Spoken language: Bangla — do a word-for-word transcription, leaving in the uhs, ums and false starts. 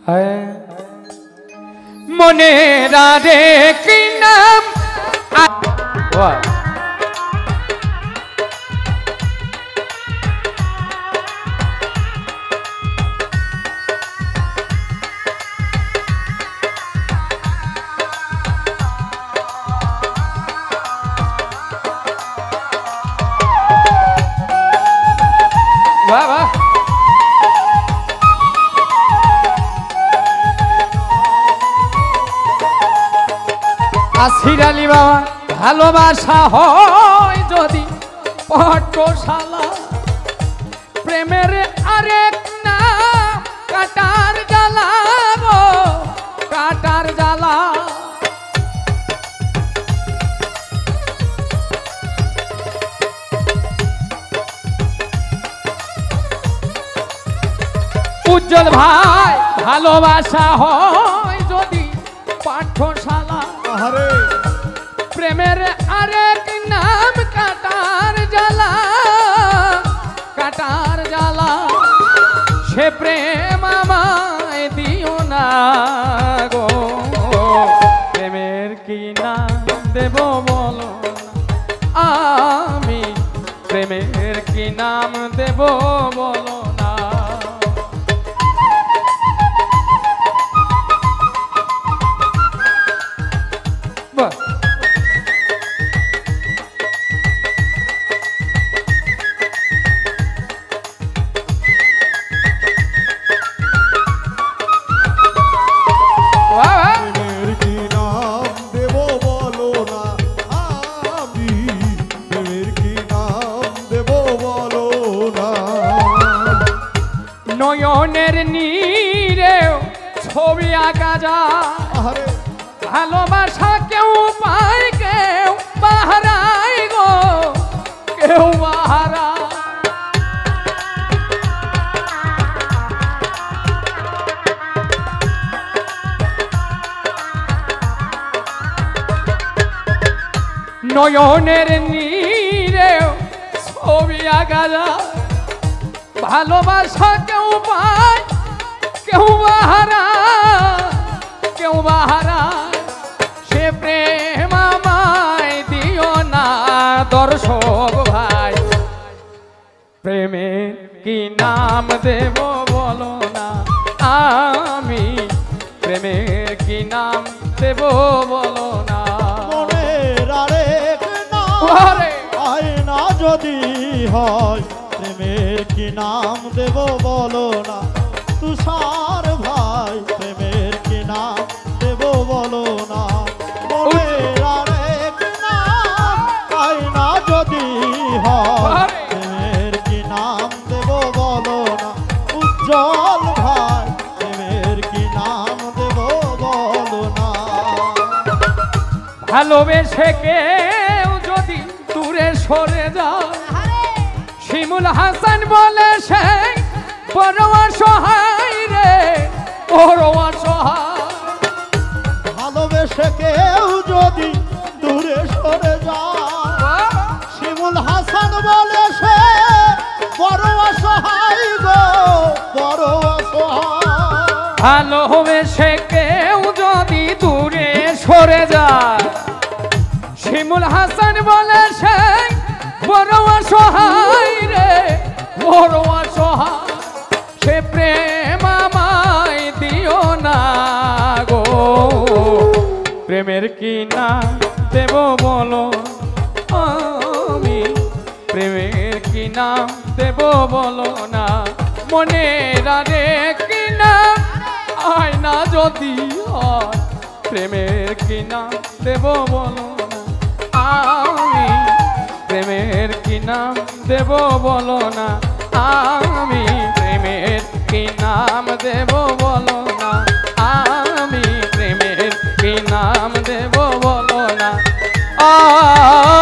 মনে রারে কি নাম বাবা আসিরালি বাবা ভালোবাসা হয় যদি পটশালা প্রেমের আরেক নাম কাটার জ্বালা গো কাটার জ্বালা উজ্জ্বল ভাই ভালোবাসা হয় যদি পাঠশালা প্রেমের আরেক নাম কাটার জ্বালা কাটার জ্বালা সে প্রেম আমায় দিও না গো প্রেমের কি নাম দেব বলো না আমি প্রেমের কি নাম দেব বলো না নয়নের নীরে ছবি আঁকা যায় ভালোবাসা কেউ পায় কেউ বাহারায় গো কেউ বাহারা নয়নের নীরে ছবি আঁকা যায় ভালোবাসা কেউ পায় কেউ বাহারা কেউ বাহারা সে প্রেম আমায় দিও না দর্শক ভাই প্রেমে কি নাম দেব বলো না আমি প্রেমের কি নাম দেব বলো না মনের আরেক নাম আয়না যদি হয় প্রেমের কি নাম দেব বলো না তুষার ভাই প্রেমের কি নাম দেব বলো না মনের আরেক নাম আয়না যদি হয় প্রেমের কি নাম দেব বলো না উজ্জ্বল ভাই প্রেমের কি নাম দেব বলো না ভালোবেসে কেউ যদি দূরে সরে যায় শিমুল হাসান বলে সে বড় অসহায় রে বড় অসহায় ভালোবেসে কেউ যদি দূরে সরে যায় শিমুল হাসান বলে সে বড় অসহায় গো বড় অসহায় ভালোবেসে কেউ যদি দূরে সরে যায় শিমুল হাসান বলে সে বড় অসহায় রে বড় অসহায় সে প্রেম আমায় দিও না গো প্রেমের কি নাম দেব বলো আমি প্রেমের কি নাম দেব বলো না মনে রারে কি নাম আয়না যদি হয় প্রেমের কি নাম দেব বলো না আমি প্রেমের কি নাম দেব বলো না আমি প্রেমের কি নাম দেব বলো না আমি প্রেমের কি নাম দেব বলো না আ